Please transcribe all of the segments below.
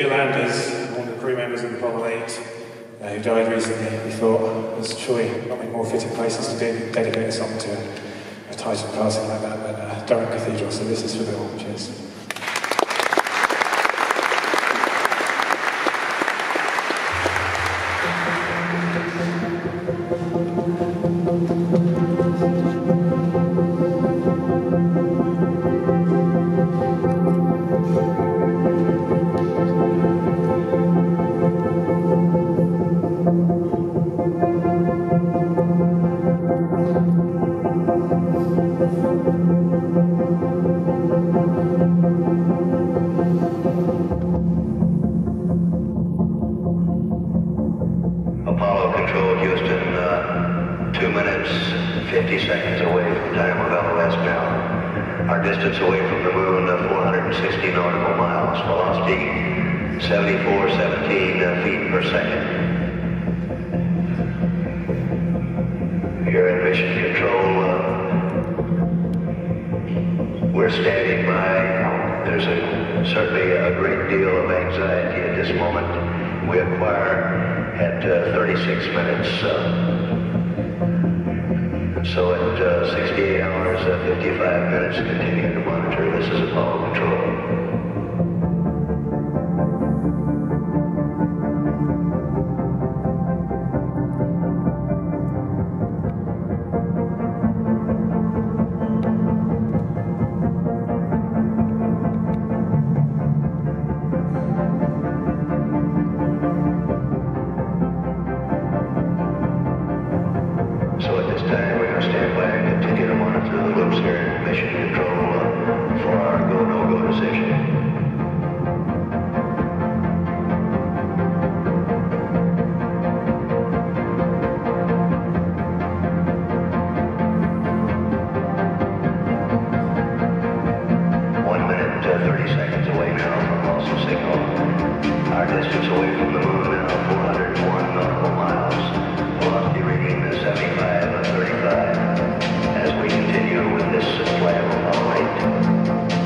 new landers, one of the crew members of Apollo 8, who died recently, we thought there's surely not many more fitting places to dedicate a song to a Titan passing like that than Durham Cathedral, so this is for Bill. Cheers. Apollo Control, Houston, 2 minutes, 50 seconds away from time of LOS now. Our distance away from the moon, 460 nautical miles. Velocity, 7417 feet per second. Here in Mission Control, we're standing by. There's certainly a great deal of anxiety at this moment. We acquire at 36 minutes. So at 68 hours, 55 minutes, continue to monitor. This is Apollo Control. So at this time, we're going to stand by and continue to monitor the loops here in Mission Control for our go-no-go decision. Our distance away from the moon now, 401 nautical miles. Velocity reading 75-35 as we continue with this flight of Apollo 8.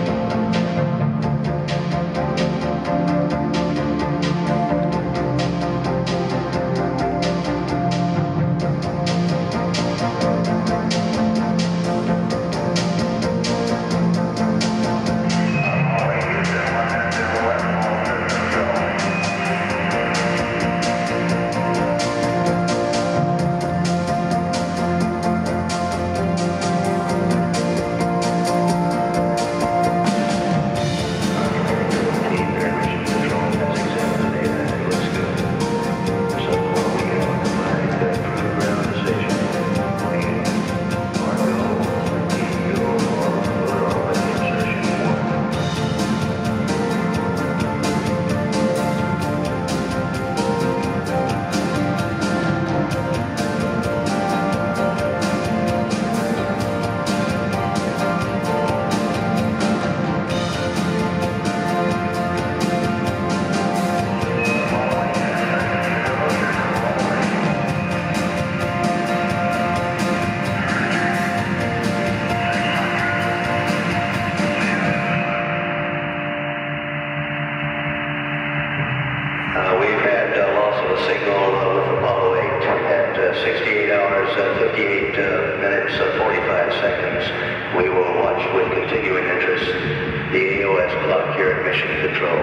We've had loss of a signal with Apollo 8 at 68 hours, 58 minutes, 45 seconds. We will watch with continuing interest the AOS clock here at Mission Control.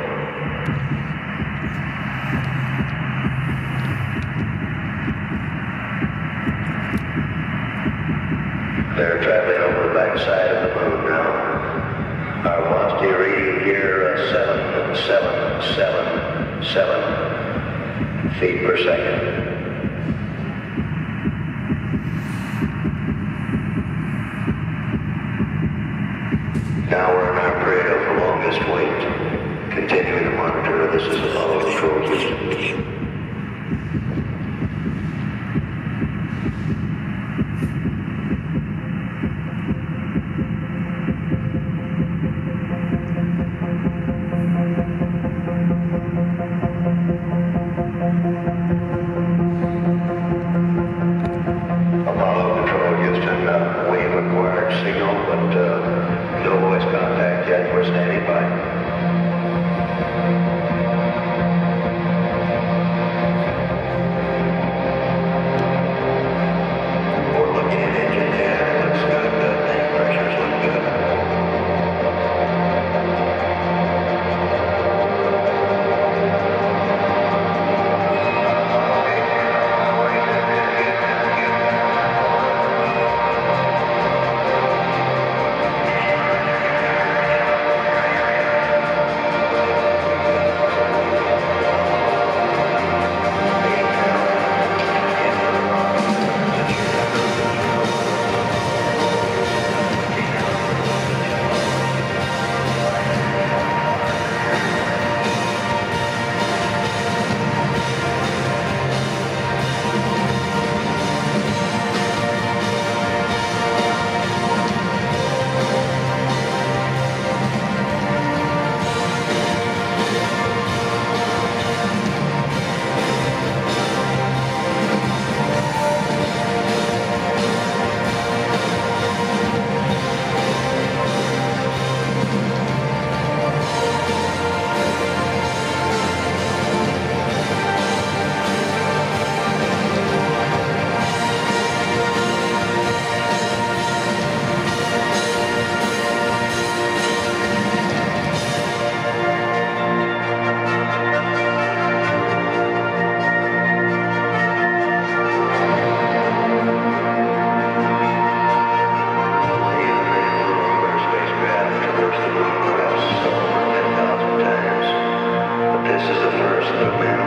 They're traveling over the backside of the moon now. Our velocity reading here, 777. 7 feet per second. Now we're in our period of longest wait. Continuing to monitor. This is Apollo Control, Houston. Signal, but no voice contact yet. We're standing by. of man